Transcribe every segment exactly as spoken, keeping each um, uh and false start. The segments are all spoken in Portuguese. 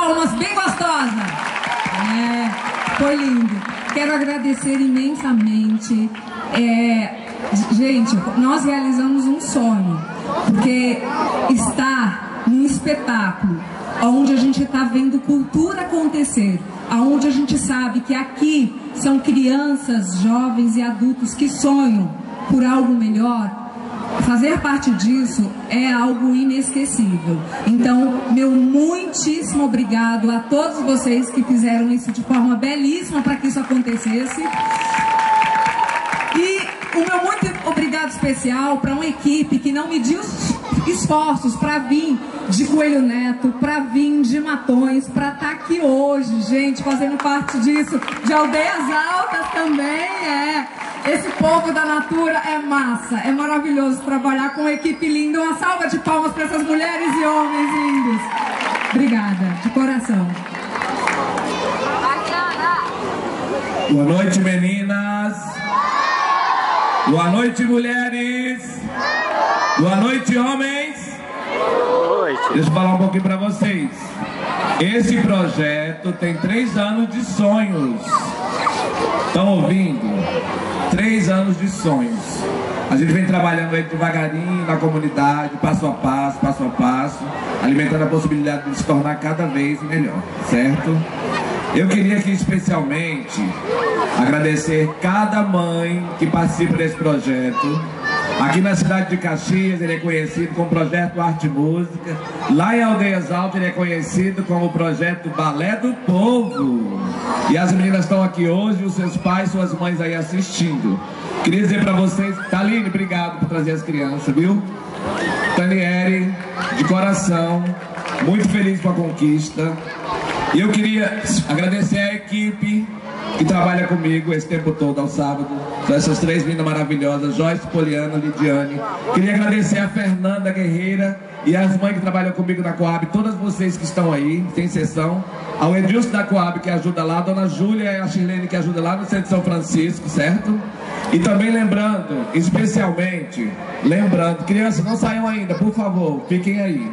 palmas bem gostosas. É, foi lindo. Quero agradecer imensamente. É, gente, nós realizamos um sonho, porque estar num espetáculo onde a gente está vendo cultura acontecer, onde a gente sabe que aqui são crianças, jovens e adultos que sonham por algo melhor, fazer parte disso é algo inesquecível. Então, meu muitíssimo obrigado a todos vocês que fizeram isso de forma belíssima para que isso acontecesse. E o meu muito obrigado especial para uma equipe que não mediu esforços para vir de Coelho Neto, para vir de Matões, para estar aqui hoje, gente, fazendo parte disso, de Aldeias Altas também, é. Esse povo da Natura é massa, é maravilhoso trabalhar com uma equipe linda. Uma salva de palmas para essas mulheres e homens lindos. Obrigada, de coração. Boa noite, meninas. Boa noite, mulheres. Boa noite, homens. Deixa eu falar um pouquinho para vocês. Esse projeto tem três anos de sonhos. Estão ouvindo? Três anos de sonhos. A gente vem trabalhando aí devagarinho na comunidade, passo a passo, passo a passo, alimentando a possibilidade de se tornar cada vez melhor, certo? Eu queria aqui especialmente agradecer cada mãe que participa desse projeto. Aqui na cidade de Caxias ele é conhecido como Projeto Arte e Música. Lá em Aldeias Altas ele é conhecido como o Projeto Balé do Povo. E as meninas estão aqui hoje, os seus pais, suas mães aí assistindo. Queria dizer pra vocês, Taline, obrigado por trazer as crianças, viu? Taniere, de coração, muito feliz com a conquista. E eu queria agradecer a equipe que trabalha comigo esse tempo todo, ao sábado. São essas três meninas maravilhosas, Joyce, Poliana, Lidiane. Queria agradecer a Fernanda Guerreira e as mães que trabalham comigo na Coab, todas vocês que estão aí, sem exceção. Ao Edilson da Coab, que ajuda lá, a Dona Júlia e a Shirlene, que ajuda lá no Centro de São Francisco, certo? E também lembrando, especialmente, lembrando, crianças, não saiam ainda, por favor, fiquem aí.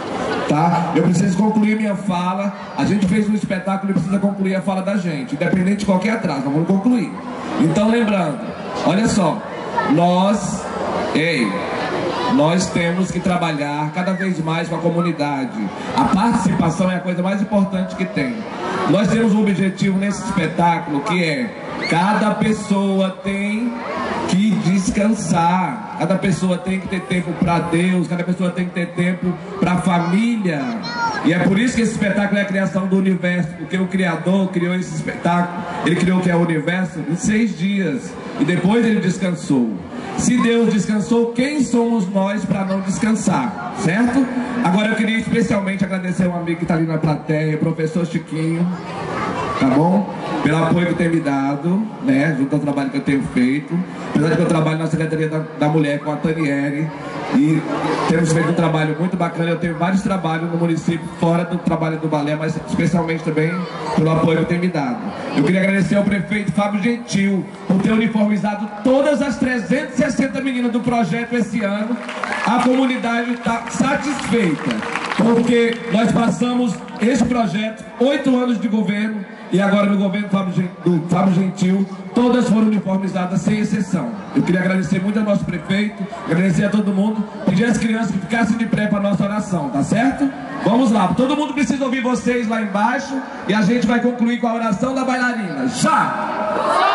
Tá? Eu preciso concluir minha fala. A gente fez um espetáculo e precisa concluir a fala da gente, independente de qualquer atraso, vamos concluir. Então lembrando, olha só, nós, ei, nós temos que trabalhar cada vez mais com a comunidade. A participação é a coisa mais importante que tem. Nós temos um objetivo nesse espetáculo que é: cada pessoa tem que descansar, cada pessoa tem que ter tempo para Deus, cada pessoa tem que ter tempo para a família. E é por isso que esse espetáculo é a criação do universo, porque o Criador criou esse espetáculo, ele criou o que é o universo em seis dias, e depois ele descansou. Se Deus descansou, quem somos nós para não descansar, certo? Agora eu queria especialmente agradecer um amigo que está ali na plateia, o professor Chiquinho, tá bom? Pelo apoio que tem me dado, né, junto ao trabalho que eu tenho feito. Apesar de que eu trabalho na Secretaria da, da Mulher com a Taniere, e temos feito um trabalho muito bacana. Eu tenho vários trabalhos no município, fora do trabalho do balé, mas especialmente também pelo apoio que tem me dado. Eu queria agradecer ao prefeito Fábio Gentil por ter uniformizado todas as trezentas e sessenta meninas do projeto esse ano. A comunidade está satisfeita, porque nós passamos esse projeto, oito anos de governo, e agora no governo do Fábio Gentil, todas foram uniformizadas sem exceção. Eu queria agradecer muito ao nosso prefeito, agradecer a todo mundo, pedir às crianças que ficassem de pé para a nossa oração, tá certo? Vamos lá, todo mundo precisa ouvir vocês lá embaixo, e a gente vai concluir com a oração da bailarina. Já!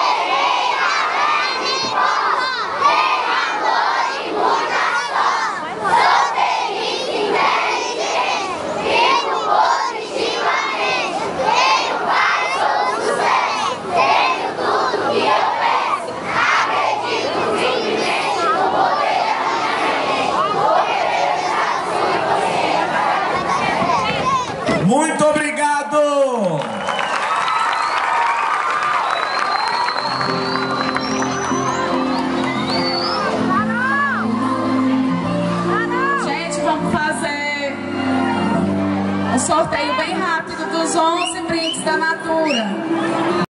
Muito obrigado! Gente, vamos fazer um sorteio bem rápido dos onze brindes da Natura.